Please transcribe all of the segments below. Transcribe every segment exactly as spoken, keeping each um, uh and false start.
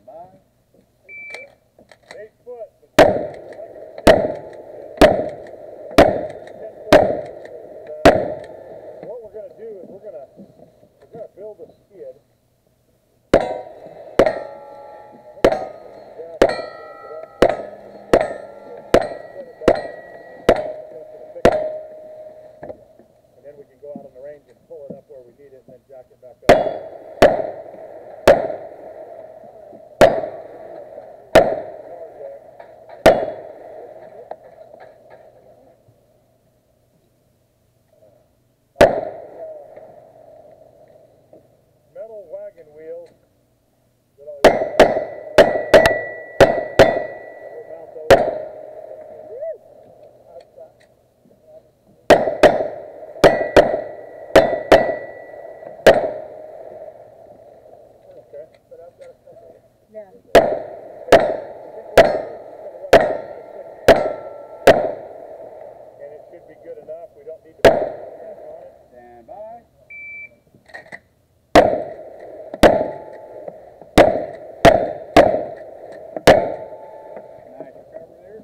by. Eight foot. What we're going to do is we're going to we're going to build a skid. And then we can go out on the range and pull it up where we need it and then jack it back up. Metal wagon wheels that I will mount those. Okay. But I've got a couple. Yeah. And it should be good enough. We don't need to put that on it. Stand by. Nice recovery there.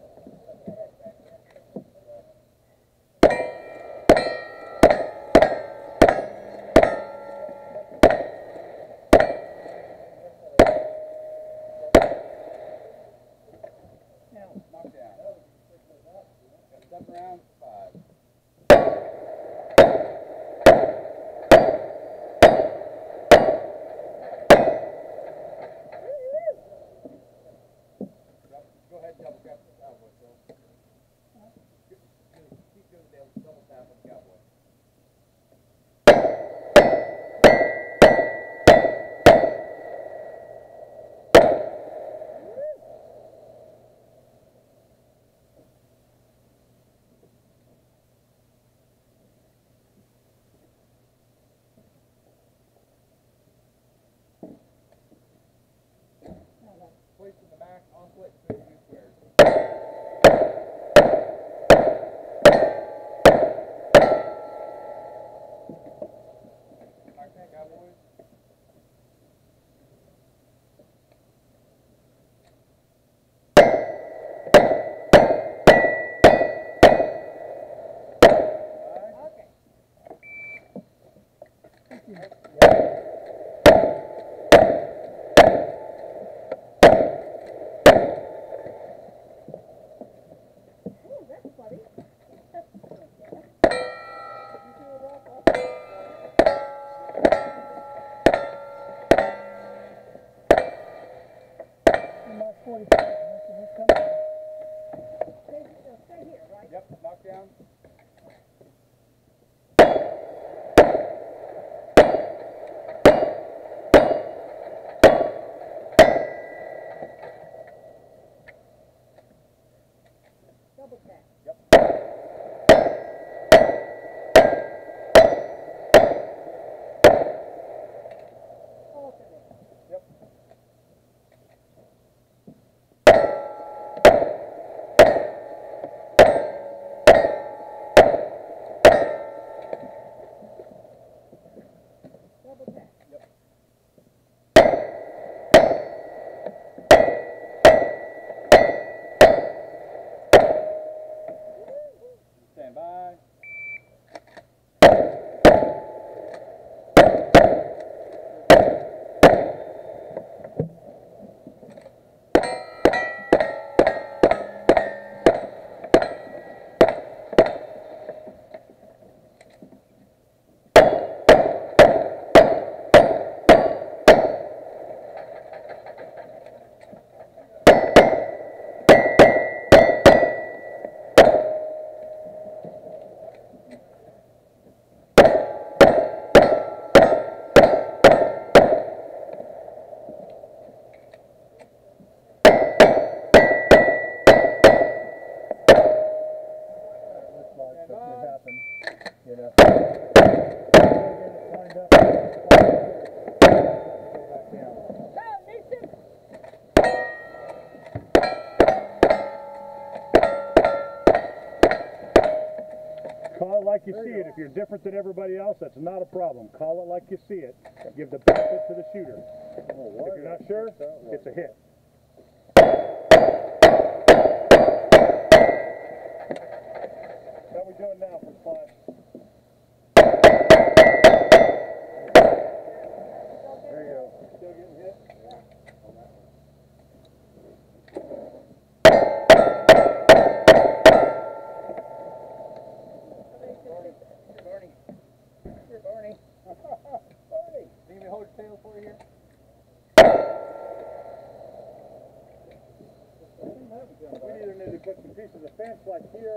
No. Knock down. Step around. Five. Go ahead, double tap the cowboy, Phil. Keep doing the double tap on the cowboy. Place in the back, on split, two squares. Knock that, cowboys. Okay. Oh, that's funny. About forty-five. Stay, uh, stay here, right? Yep, knock down. if you're different than everybody else, that's not a problem. Call it like you see it. Give the benefit to the shooter. If you're not sure, it's a hit. How are we doing now for splash? There you go. Still getting hit? Barney. Here, Barney. Barney. Need me to hold your tail for you here? We either need to put some pieces of fence like here.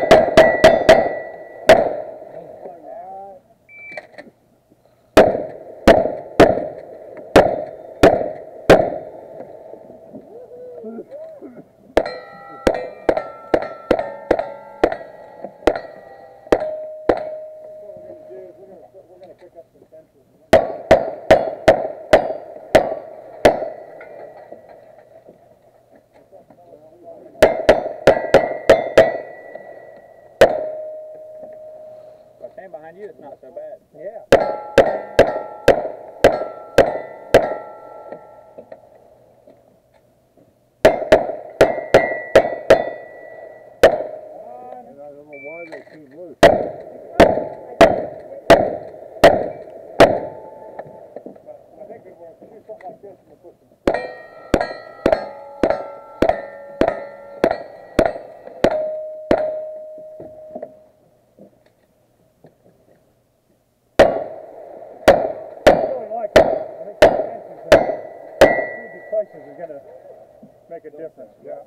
We're going to pick up some fences. If I stand behind you, it's not so bad. Yeah. And I don't know why they seem loose. I think we want to do something like this and we'll put some places is going to make a difference. Yeah.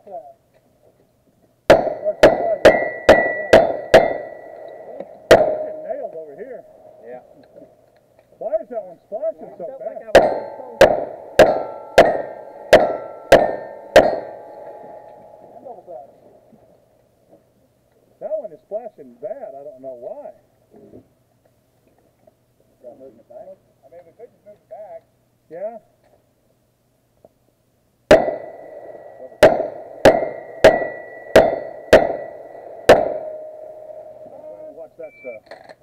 Getting nailed over here. Yeah. Why is that one splashing so bad? That one is splashing bad. I don't know why. Got moving it back. I mean, we could just move it back. Yeah. Watch that stuff.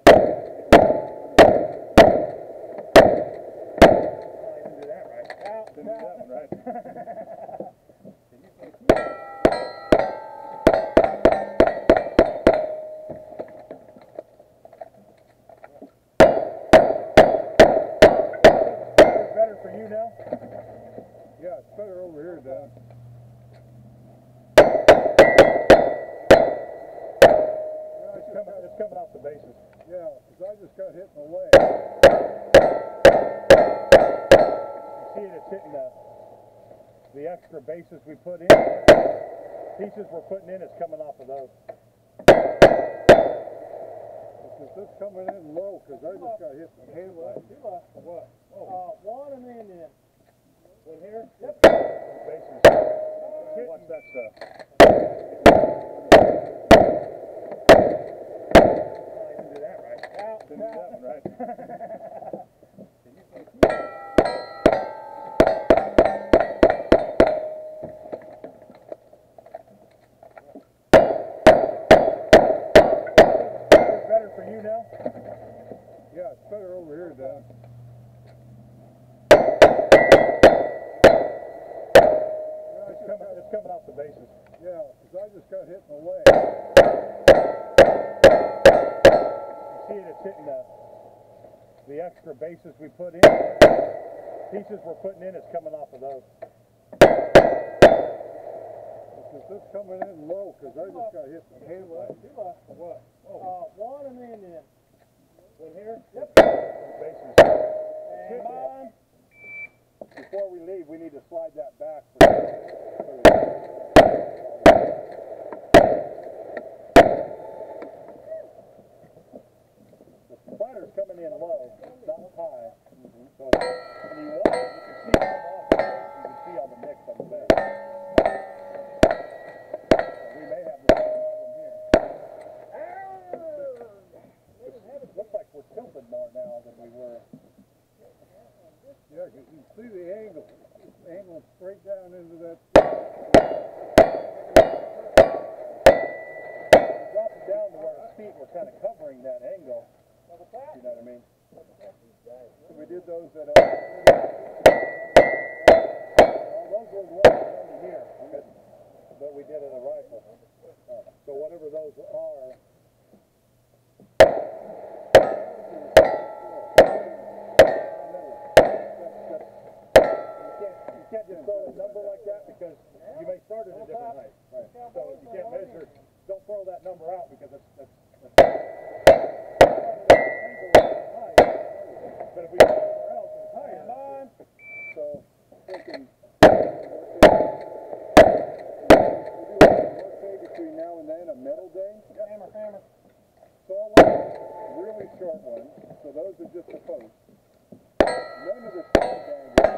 I didn't do that right. Out. Didn't do that one right. Better for you now? Yeah, it's better over here, Dad. It's coming, it's coming off the bases. Yeah, because I just got hit in the leg. You see it, it's hitting the, the extra bases we put in. Pieces we're putting in is coming off of those. Is this coming in low? Because I just got hit in the head. What? Oh. Uh, one and then in. In here? Yep. Bases. Watch that stuff. Didn't do that right. Didn't do that one right. Better for you now? Yeah, it's better over here, Dad. Yeah, it's, coming, it's coming off the bases. Yeah, because I just got hit in the leg. You see it, it's hitting the, the extra bases we put in. Pieces we're putting in is coming off of those. Is this coming in low? Because I just got hit in the head. What? Oh. Uh, one and then in. In here? Yep. Bases. And mine. Before we leave, we need to slide that back. For, for the, the splatter's coming in low, not high. Mm-hmm. So when you watch it, you can see it come off. You can see all the mix on the base. We may have the same problem here. It looks like we're tilted more now than we were. Yeah, because you see the angle. It's angled straight down into that. Drop it down to where it's feet were kind of covering that angle. You know what I mean? So we did those at, uh, well, those were the ones under here, that we did at a rifle. Uh, so whatever those are, you can't just throw a number like that because you may start at a different height. Right. So you can't measure, don't throw that number out because it's, that's, that's but if we go somewhere else, it's higher. So thinking, work between now and then, a metal day. Hammer, hammer. So I want really short ones. So those are just the posts. None of the small diagrams.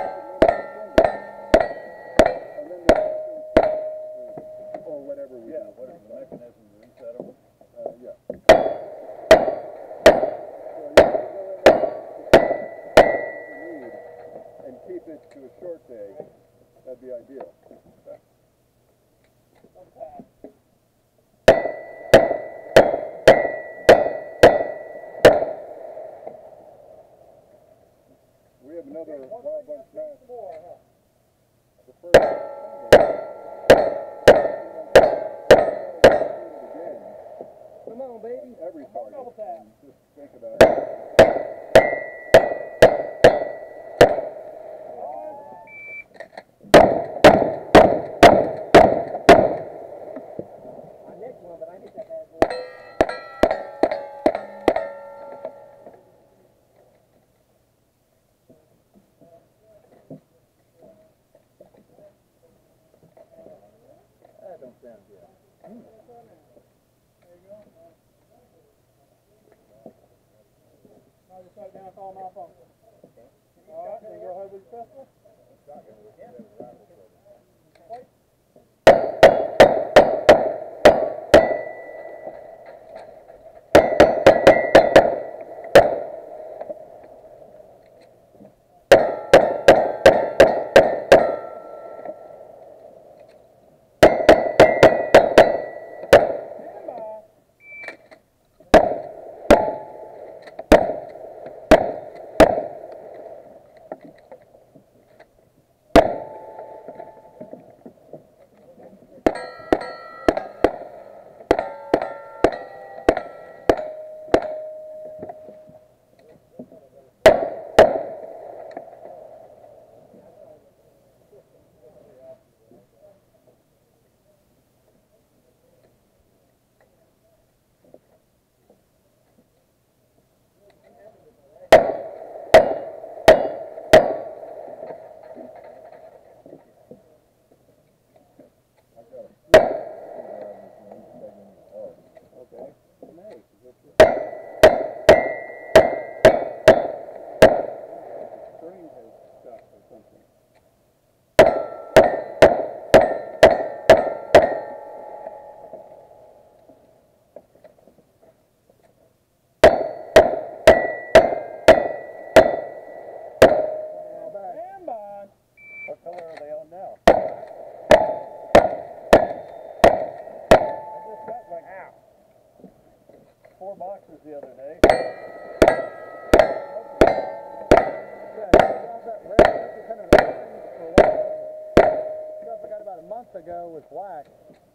And then the or whatever we yeah, do. Whatever the mechanism to reset them. Uh, yeah. And keep it to a short day, that'd be ideal. Okay. We have another wild bunch match. The first Come on, baby. Every target. Just think about it. That don't sound good. Mm. There you go. I'll just shut it down and call malfunction. Okay. All right, then go ahead with your pistol. Wait. Four boxes the other day. I forgot about a month ago with wax.